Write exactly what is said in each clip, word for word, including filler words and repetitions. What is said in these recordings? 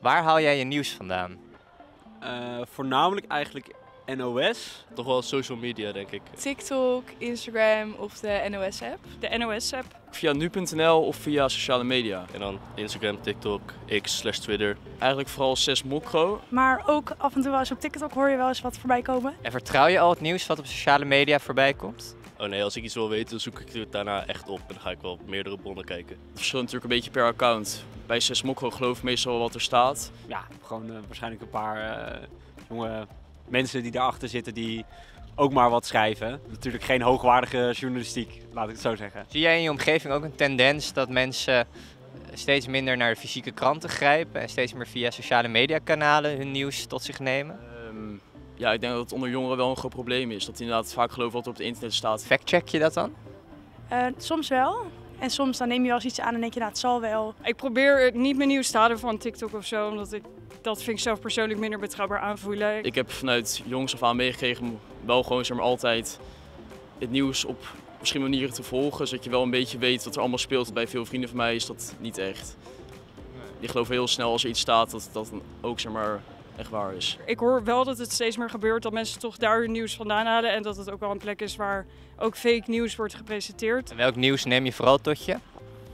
Waar haal jij je nieuws vandaan? Uh, voornamelijk eigenlijk N O S. Toch wel social media, denk ik. TikTok, Instagram of de N O S-app. De N O S-app. Via nu punt n l of via sociale media. En dan Instagram, TikTok, X slash Twitter. Eigenlijk vooral zes mokro. Maar ook af en toe wel eens op TikTok hoor je wel eens wat voorbij komen. En vertrouw je al het nieuws wat op sociale media voorbij komt? Oh nee, als ik iets wil weten, dan zoek ik het daarna echt op. En dan ga ik wel op meerdere bronnen kijken. Het verschilt natuurlijk een beetje per account. Bij zes mokro geloof ik meestal wel wat er staat. Ja, gewoon uh, waarschijnlijk een paar uh, jonge mensen die daarachter zitten die ook maar wat schrijven. Natuurlijk geen hoogwaardige journalistiek, laat ik het zo zeggen. Zie jij in je omgeving ook een tendens dat mensen steeds minder naar de fysieke kranten grijpen en steeds meer via sociale mediakanalen hun nieuws tot zich nemen? Um, ja, ik denk dat het onder jongeren wel een groot probleem is. Dat die inderdaad vaak geloven wat er op het internet staat. Factcheck je dat dan? Uh, soms wel. En soms dan neem je wel eens iets aan en denk je, nou het zal wel. Ik probeer niet mijn nieuws te halen van TikTok of zo, omdat ik dat vind ik zelf persoonlijk minder betrouwbaar aanvoelen. Ik heb vanuit jongs af aan meegekregen wel gewoon zeg maar, altijd het nieuws op verschillende manieren te volgen. Zodat je wel een beetje weet wat er allemaal speelt. Bij veel vrienden van mij is dat niet echt. Die geloven heel snel als er iets staat dat dat ook zeg maar, echt waar is. Ik hoor wel dat het steeds meer gebeurt dat mensen toch daar hun nieuws vandaan halen. En dat het ook wel een plek is waar ook fake nieuws wordt gepresenteerd. En welk nieuws neem je vooral tot je?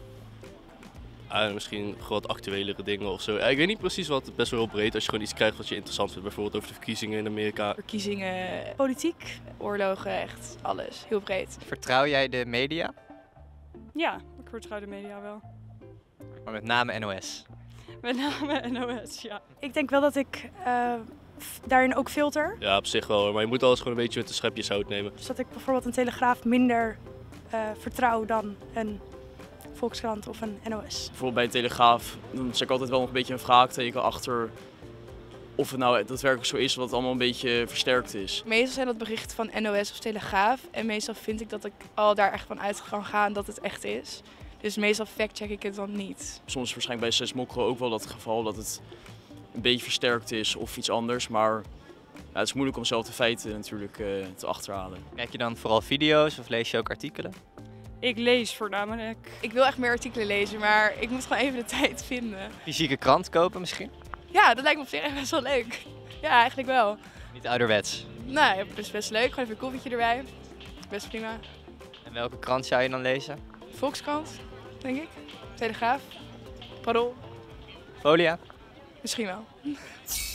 Uh, misschien gewoon wat actuelere dingen of zo. Uh, ik weet niet precies wat, best wel heel breed. Als je gewoon iets krijgt wat je interessant vindt. Bijvoorbeeld over de verkiezingen in Amerika. Verkiezingen, politiek, oorlogen, echt alles. Heel breed. Vertrouw jij de media? Ja, ik vertrouw de media wel. Maar met name N O S? Met name N O S, ja. Ik denk wel dat ik uh, daarin ook filter. Ja, op zich wel. Maar je moet alles gewoon een beetje met een schepje zout nemen. Dus dat ik bijvoorbeeld een Telegraaf minder uh, vertrouw dan een Volkskrant of een N O S. Bijvoorbeeld bij een Telegraaf, dan zet ik altijd wel nog een beetje een vraagteken achter of het nou daadwerkelijk zo is, wat het allemaal een beetje versterkt is. Meestal zijn dat berichten van N O S of Telegraaf en meestal vind ik dat ik al daar echt van uit kan gaan dat het echt is. Dus meestal factcheck ik het dan niet. Soms is waarschijnlijk bij zes mokro ook wel dat geval dat het een beetje versterkt is of iets anders, maar ja, het is moeilijk om zelf de feiten natuurlijk uh, te achterhalen. Kijk je dan vooral video's of lees je ook artikelen? Ik lees voornamelijk. Ik wil echt meer artikelen lezen, maar ik moet gewoon even de tijd vinden. Fysieke krant kopen misschien? Ja, dat lijkt me op zich echt best wel leuk. Ja, eigenlijk wel. Niet ouderwets? Nou, ja, dat is best leuk. Gewoon even een koffietje erbij. Best prima. En welke krant zou je dan lezen? Volkskrant, denk ik. Telegraaf. Parool. Folia? Misschien wel.